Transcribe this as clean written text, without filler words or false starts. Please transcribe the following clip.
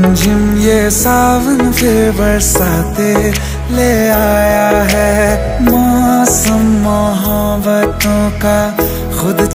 रिमझिम ये सावन फिर बरसाते ले आया है। मौसम मोहब्बतों का खुद